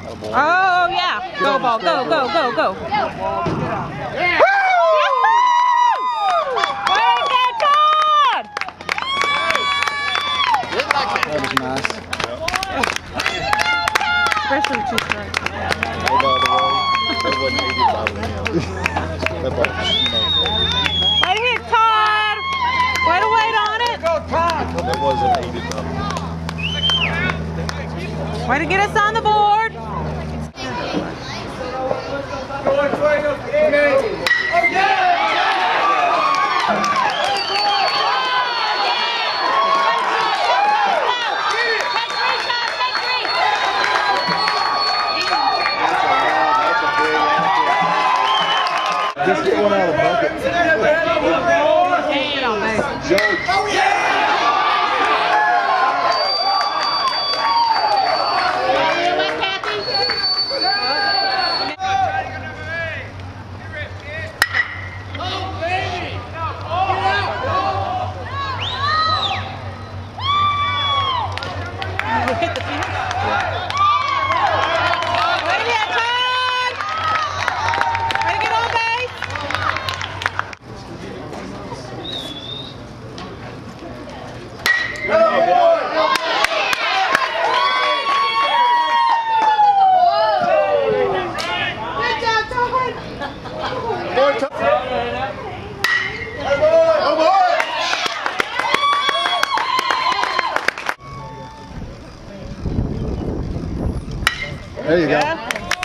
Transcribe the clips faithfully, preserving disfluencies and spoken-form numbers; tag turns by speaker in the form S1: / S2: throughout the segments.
S1: Oh, yeah. Go, ball. Go, go, go, go. Yeah. Way to go, Todd!
S2: That was nice.
S1: Especially two strikes.
S2: That wasn't eighty-five of him. That ball was smoked.
S1: Way to hit, Todd! Way to wait on it.
S2: That wasn't eighty-five.
S1: Way to get us on the board.
S2: Just get one out of the bucket.
S1: Get on base.
S2: George. Oh, yeah!
S1: Hit the field. Way to get Todd! Way to get on base!
S2: Go, boy!
S3: Good job, Todd!
S2: Boy, Todd! Hey, boy! Go, boy! There you go.
S1: Yeah.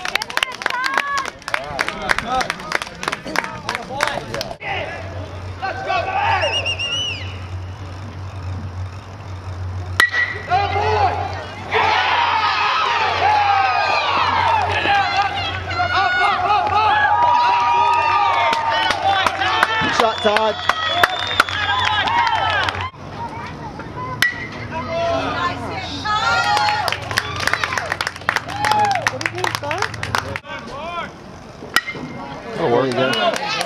S3: Let's go, boy! Go, boy! Up, up, up, up!
S2: Good shot, Todd. Oh, there you go.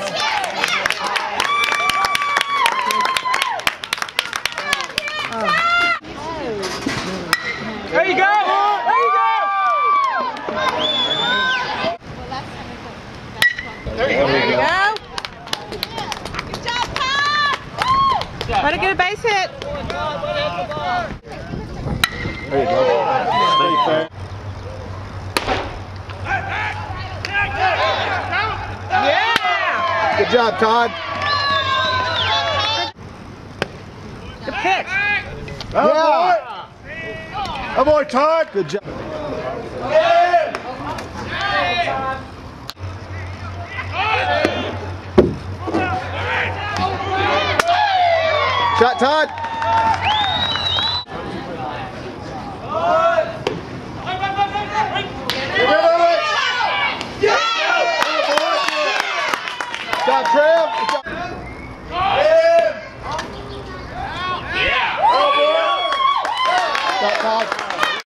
S3: There you go! There you go!
S2: There you
S1: There you
S2: go.
S1: go. Good job, Todd! Way to get a base hit.
S2: There you go. Stay fair.
S1: Yeah!
S2: Good job, Todd.
S1: Good pitch.
S2: Oh, boy. Oh, boy, Todd. Good job. Shot, Todd.